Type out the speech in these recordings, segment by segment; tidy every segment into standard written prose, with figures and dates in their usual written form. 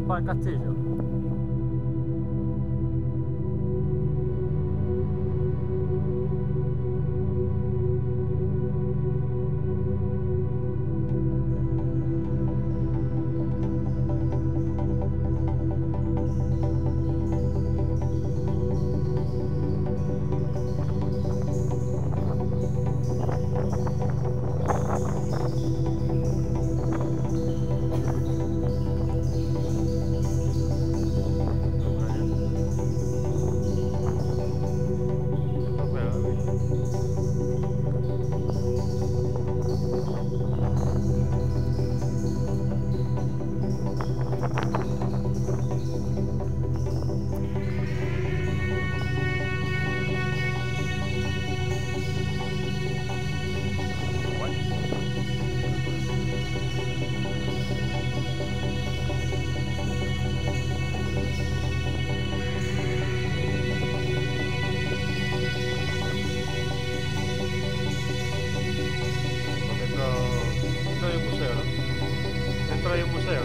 Vamos para el castillo. Dentro hay un museo.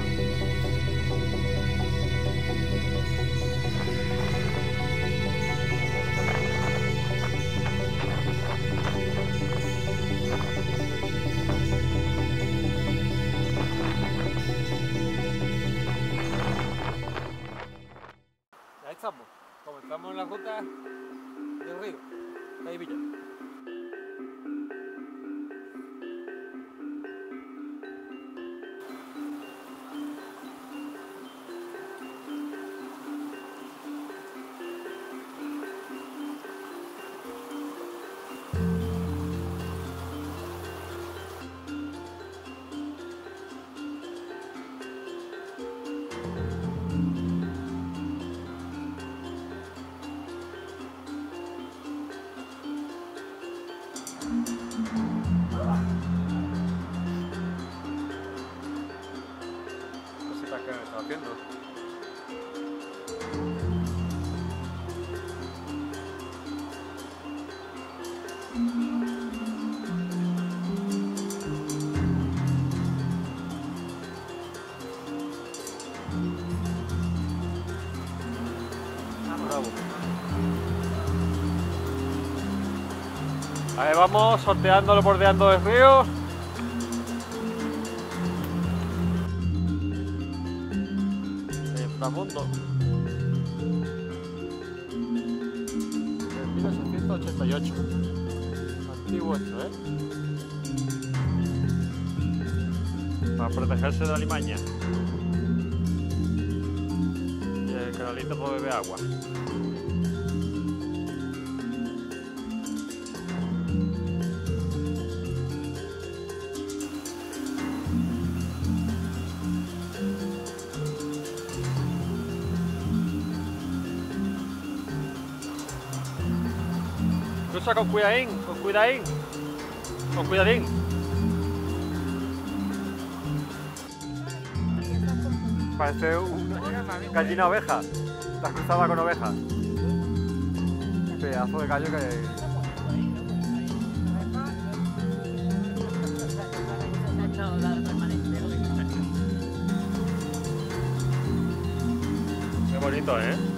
Ahí estamos. Comenzamos en la ruta del río. Ahí Villa. ¿Qué está haciendo? Bravo. Ahí vamos, sorteándolo, bordeando el río. Mundo de 1888. Antiguo esto, para protegerse de la limaña. Y el canalito para beber agua. Cruza con cuidadín, con cuidadín, con cuidadín. Parece una gallina oveja, está cruzada con oveja. Pedazo de gallo que hay. Qué bonito, ¿eh?